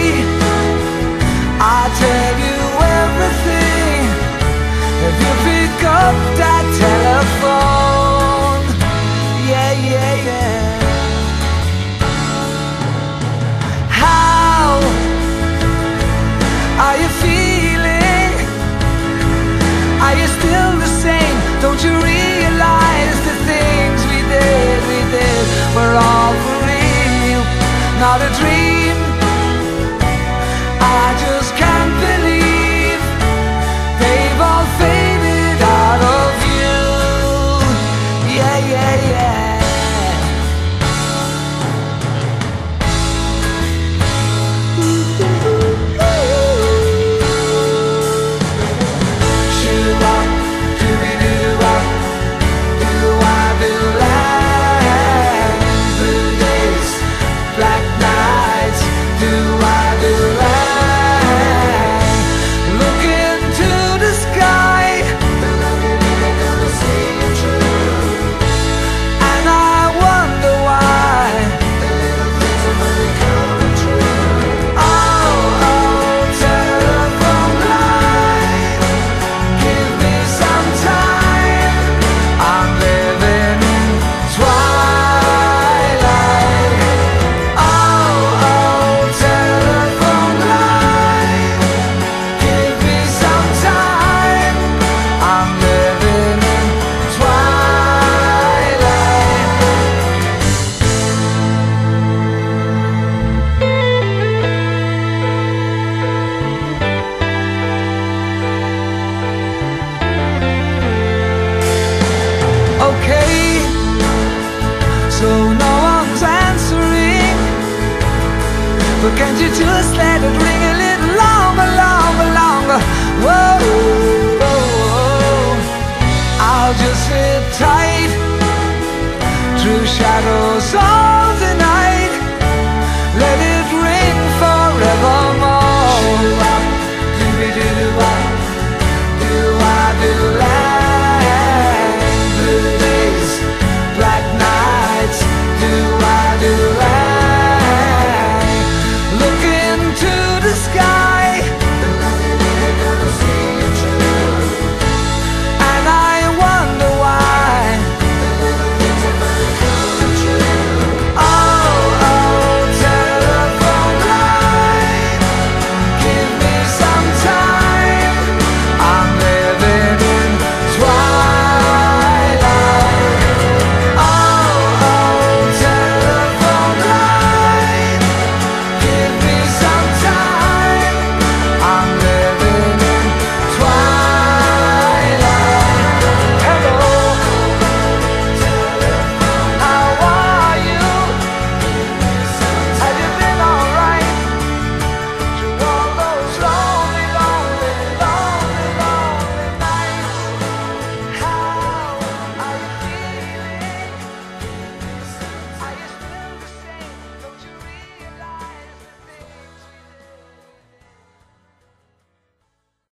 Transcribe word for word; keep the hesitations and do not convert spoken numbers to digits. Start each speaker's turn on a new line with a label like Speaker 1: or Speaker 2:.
Speaker 1: I'll tell you everything if you pick up that telephone. Yeah, yeah, yeah. How are you feeling? Are you still the same? Don't you realize the things we did, we did were all for real, not a dream? I just can't believe they've all faded out of view. Yeah, yeah, yeah. Shoo-wop, doo-be-doo-wop, do-I-do-land, blue days, black nights, do-I-do-land. Look into the sky, and I wonder why. Oh, oh, telephone line, give me some time. I'm living in twilight. Oh, oh, telephone line, give me some time. I'm living in twilight. Okay, so no one's answering, but can't you just let it ring a little longer, longer, longer? Whoa, whoa, whoa. I'll just sit tight through shadows.